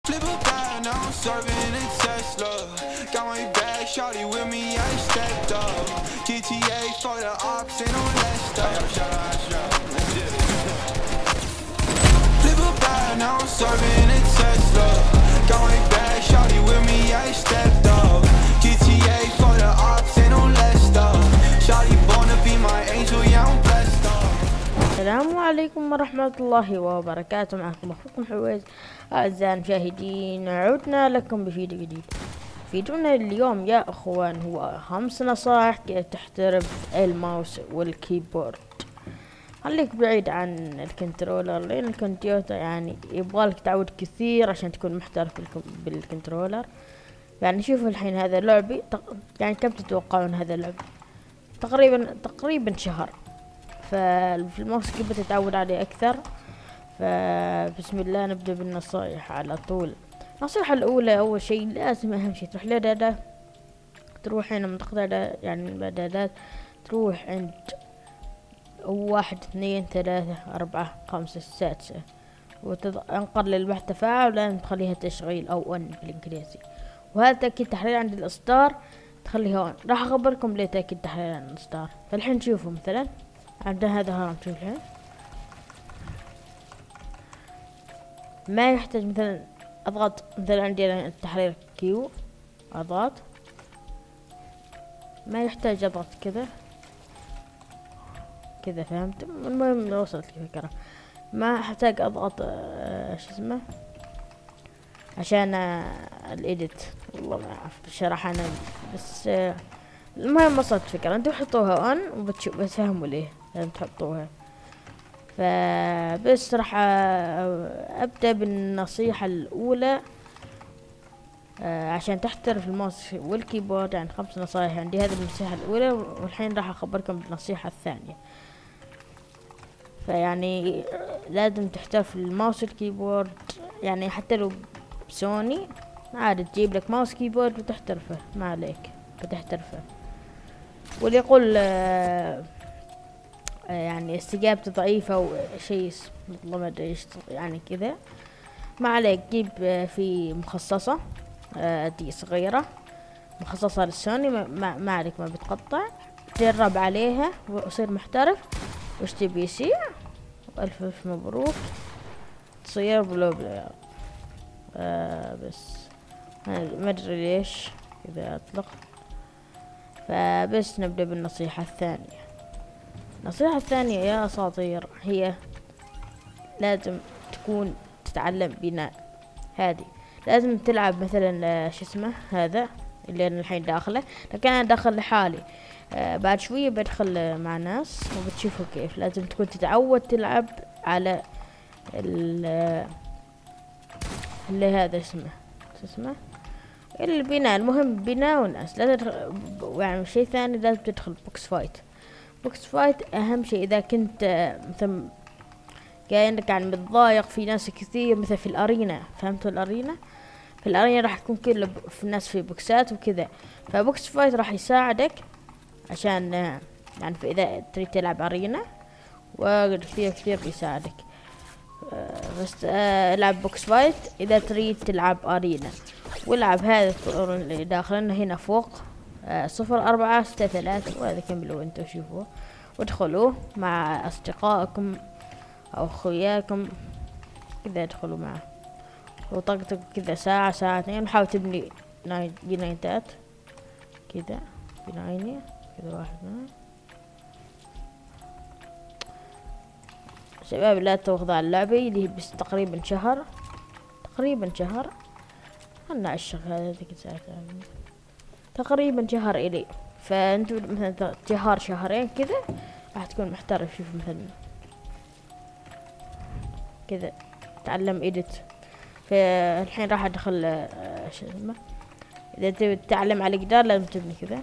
Flip a bag, now I'm serving in Tesla. Got my bag, shawty with me, I stepped up. GTA for the ops, ain't no less stuff. Flip a bag, now I'm serving in Tesla. Got my bag, shawty with me, I stepped up. GTA for the ops, ain't no less stuff. Shawty born to be my angel, yeah, I'm blessed up. السلام عليكم ورحمة الله وبركاته. معكم أخوكم حويز. أعزائي المشاهدين، عدنا لكم بفيديو جديد. فيديونا اليوم يا أخوان هو 5 نصائح كيف تحترف الماوس والكيبورد. خليك بعيد عن الكنترولر، لأن الكمبيوتر يعني يبغالك تعود كثير عشان تكون محترف بالكنترولر. يعني شوفوا الحين هذا لعبي، يعني كم تتوقعون هذا اللعب؟ تقريبا شهر. ففي الماوس كيف تتعود عليه أكثر. فبسم الله نبدأ بالنصائح على طول. النصيحة الأولى، أول شيء لازم أهم شيء تروح لإعدادات، تروح هنا منطقة يعني الإعدادات، تروح عند 1 2 3 4 5 6 وانقر للبحث تفاعل، ولازم تخليها تشغيل أو أون بالإنجليزي. وهذا تأكيد تحرير عند الإصدار تخليها أون. راح أخبركم ليه تأكيد تحرير عند الإصدار. فالحين شوفوا مثلا عندنا هذا هرم، شوف الحين ما يحتاج مثلا اضغط، مثلا عندي التحرير كيو اضغط، ما يحتاج اضغط كذا فهمت؟ المهم لو وصلت الفكرة ما احتاج اضغط شو اسمه عشان الايديت. والله ما اعرف شرح انا بس المهم وصلت الفكرة. انتوا حطوها اون وبتفهموا ليه لازم تحطوها. فبس راح ابدأ بالنصيحة الاولى عشان تحترف الماوس والكيبورد. يعني 5 نصائح عندي، هذه النصيحة الاولى، والحين راح اخبركم بالنصيحة الثانية. فيعني لازم تحترف الماوس والكيبورد، يعني حتى لو بسوني عادي تجيب لك ماوس كيبورد وتحترفه، ما عليك بتحترفه. واللي يقول يعني استجابته ضعيفة أو شيء والله ما أدري إيش يعني كذا، ما عليك جيب في مخصصة دي صغيرة مخصصة للسوني، ما عليك ما بتقطع. جرب عليها وصير محترف واشتري بي سي، وألف ألف مبروك تصير بلو بلاير. بس ما أدري ليش إذا أطلق. فبس نبدأ بالنصيحة الثانية. النصيحة الثانية يا أساطير هي لازم تكون تتعلم بناء. هذه لازم تلعب مثلا شو اسمه هذا اللي أنا الحين داخله، لكن أنا داخل لحالي. بعد شوية بدخل مع ناس وبتشوفوا كيف لازم تكون تتعود تلعب على اللي هذا اسمه البناء. المهم بناء وناس لازم يعني شيء ثاني لازم تدخل بوكس فايت. بوكس فايت اهم شيء اذا كنت مثلا كأنك يعني متضايق في ناس كثير، مثل في الارينا، فهمتوا الارينا؟ في الارينا راح يكون كل في الناس في بوكسات وكذا. فبوكس فايت راح يساعدك عشان يعني اذا تريد تلعب ارينا وكثير بيساعدك. بس العب بوكس فايت اذا تريد تلعب ارينا، والعب هذا اللي داخلنا هنا فوق 0463، وهذا كملوا انتوا شوفوا وادخلوا مع اصدقائكم او اخوياكم كذا، ادخلوا معه وطقطقوا كذا ساعة ساعتين، وحاول تبني بنايتات كذا، بنايني كذا واحد شباب. لا تاخذوا على اللعبة اللي بس تقريبا شهر خلنا عالشغل هذا تقريبا شهر إلي. فانتوا مثلا شهرين كذا راح تكون محترف. شوف مثلا كذا تعلم إيديت. فالحين راح ادخل شو اسمه، اذا تبي تتعلم على الجدار لازم تبني كذا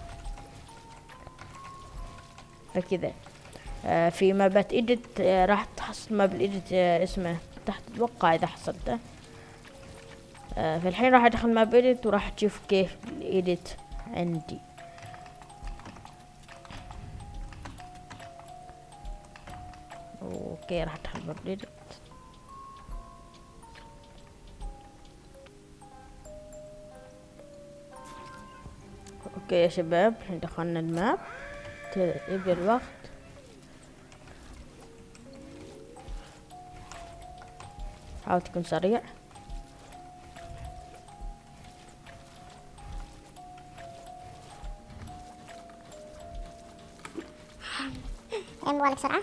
فكذا. في مابات إيديت راح تحصل ماب الإيديت اسمه تحت اتوقع اذا حصلته. فالحين راح ادخل ماب إيديت وراح تشوف كيف الإيديت عندي. اوكي راح ادخل ماب إيديت. اوكي يا شباب، الحين دخلنا الماب، يبدأ الوقت. حاول تكون سريع. موالك سرعة.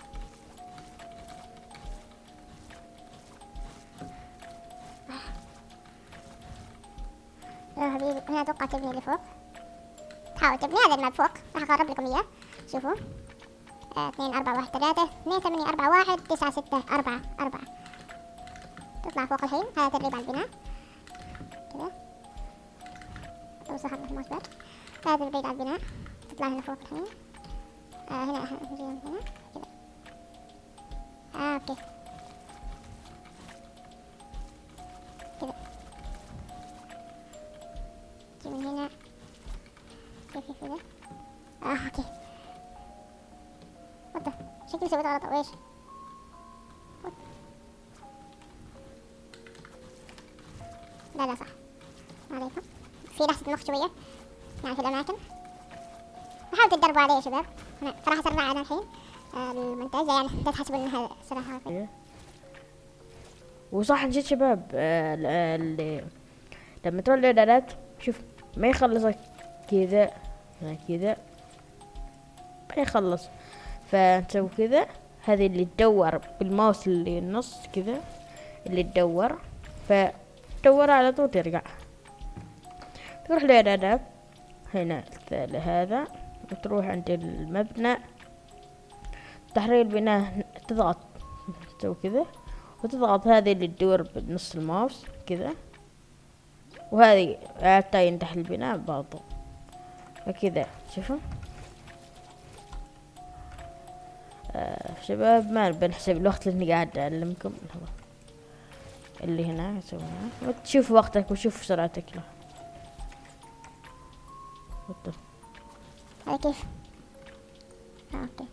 يا حبيبي هنا اتوقع تبني اللي فوق، تحاول تبني هذا الماب فوق، راح اقرب لكم اياه. شوفوا 2 4 1 3 2 8 4 1 9 6 4 4. تطلع فوق الحين، هذا تدريب على البناء كذا. توصل خط الماوس بار، هذا تدريب على البناء. تطلع هنا فوق الحين. هنا نجي هنا كذا. اوكي كذا. تجي من هنا كيف كذا. اوكي. وات شكلي سويت غلط او ايش؟ لا صح. ما عليكم، في لحظة مخ شوية يعني في الأماكن. حاولوا تتدربوا عليه يا شباب. أنا صراحة سرع أنا الحين المونتاج، يعني لا تحسبوا إنها صراحة. وصح نسيت شباب، لما تروح الإعدادات شوف ما يخلصك كذا كذا، ما يخلص، فنسوي كذا. هذه اللي تدور بالماوس اللي النص كذا، اللي تدور، فتدور على طول ترجع. تروح لإعدادات هنا هذا، وتروح عند المبنى تحرير البناء، تضغط تسوي كذا، وتضغط هذه اللي تدور بنص الماوس كذا، وهذه حتى ينتهي البناء برضو فكذا. شوفوا شباب، ما بنحسب الوقت لاني قاعد اعلمكم اللي هنا سويناه، وتشوف وقتك وشوف سرعتك له. هذا كيف؟ اوكي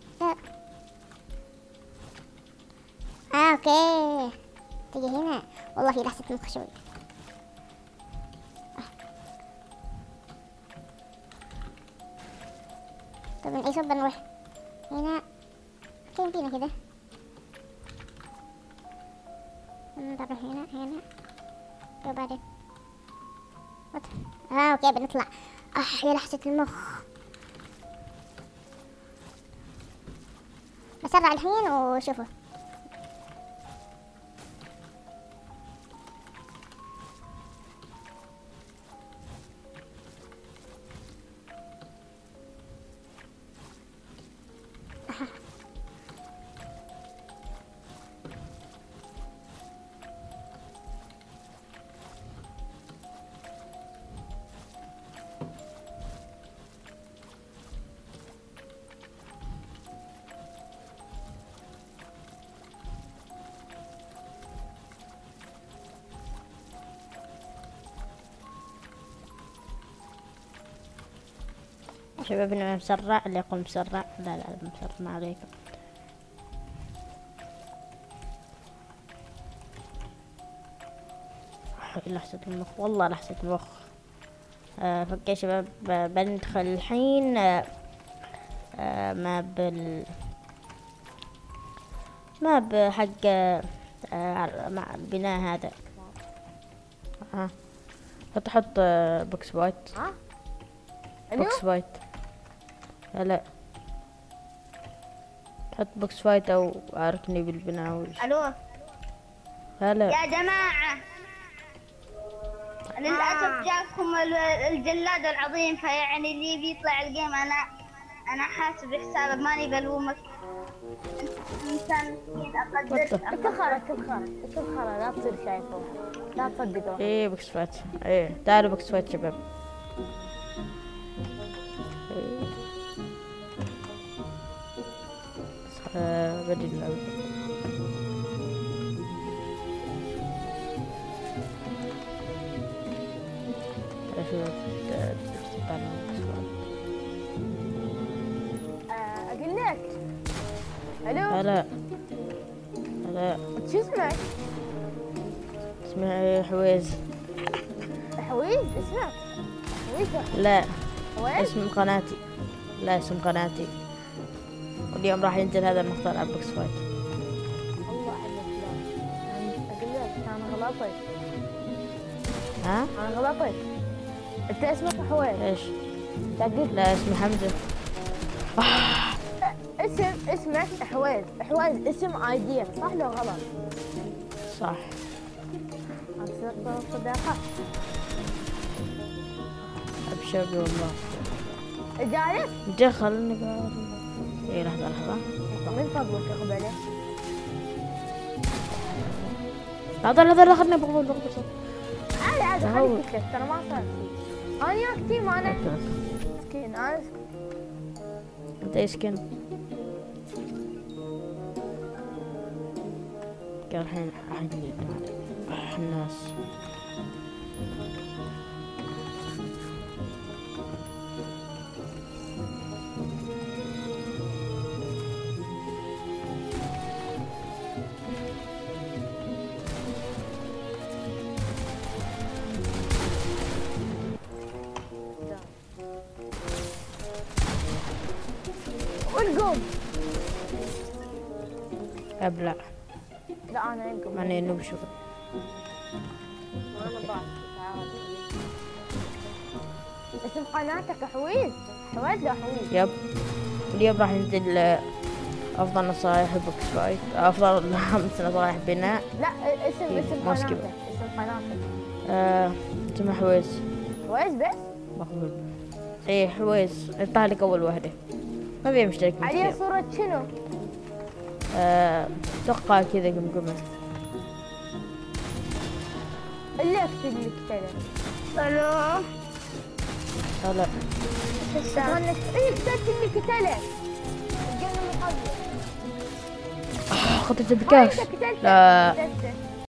اوكي. تجي هنا والله في لحظة مخ شوي. طب من اي صوب بنروح؟ هنا فين فينا كذا. نروح هنا وبعدين اوكي بنطلع. يا لحظة المخ. بسرع الحين وشوفوا. شباب انه مسرع، اللي يقول مسرع لا مسرع ما عليكم. لحظة المخ، والله لحظة المخ. فك يا شباب، بندخل الحين ما بحق مع البناء هذا. فتحط بوكس وايت. بوكس وايت. لا حط بوكس وايت او عاركني بالبناء. الو هلا يا جماعة، للأسف جاكم الجلاد العظيم، فيعني اللي بيطلع الجيم أنا حاسب حسابك، ماني بلومك. إنسان مسكين أقدر. اتبخر لا تصير شايفه، لا تصدقوا. ايه بوكس وايت، ايه تعالوا بوكس وايت شباب. بدي اللعبة. اقول لك الو. هلا هلا، شو اسمك؟ اسمي حويز. حويز؟ اسمك حويزة؟ لا حويس؟ اسم قناتي. لا اسم قناتي. واليوم راح ينزل هذا المقطع على بوكس فايت. الله عليك لا اقول لك انا غلطت. ها؟ انا غلطت. انت اسمك حويس. ايش؟ تقول لا اسمي حمزة. اسمك حويس. حويس اسم ايديك صح لو غلط؟ صح. اصير صداقة. ابشر والله. جايك؟ خلني قاعد. اي لحظة لحظة. من فضلك اخذ عليه. لحظة خلني بقبل. عادي هو. خليك تكتب ترى ما صار شيء. انا ياك تيم انا مسكين انا انت يسكن. قال الحين الناس. والقوم. ابلع. لا انا انقم. معني انه بشوف. انا بعرف تعال. اسم قناتك حويس؟ حويس لا حويس؟ يب. اليوم راح ينزل افضل نصائح بوكس فايت. افضل 5 نصائح بناء. لا اسم ما قناتك. سكيب. اسم قناتك. اسمه حويس. حويس بس؟ مقبول. ايه حويس. يطلع لك اول واحدة. ما بيه مشترك عليها كثير. صورة شنو؟ اتوقع كذا قمقمة. اللي اكتب لك كذا. الو هلا. استنى ايه كتبت لي كتلة. الجنة من قبل. خطيت بكاش. انت كتلت. لا. كتلت.